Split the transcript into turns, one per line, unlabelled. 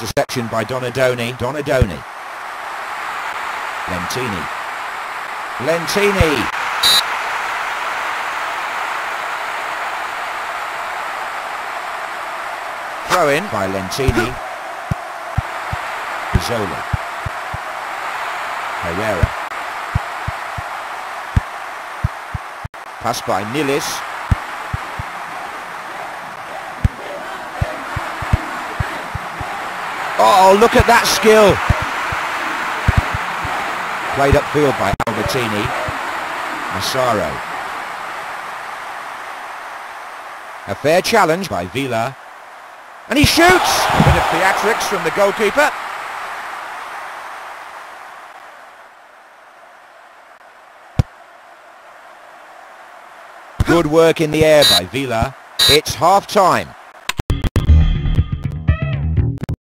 interception by Donadoni. Lentini. Throw in by Lentini. Zola. Herrera. Pass by Nilis. Oh, look at that skill. Played upfield by Albertini. Massaro. A fair challenge by Villa. And he shoots! A bit of theatrics from the goalkeeper. Good work in the air by Villa. It's half-time.